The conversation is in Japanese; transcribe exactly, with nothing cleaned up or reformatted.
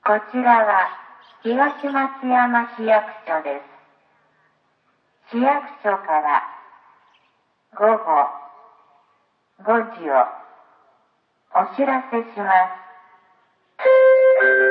こちらは東松山市役所です。市役所から午後ごじをお知らせします。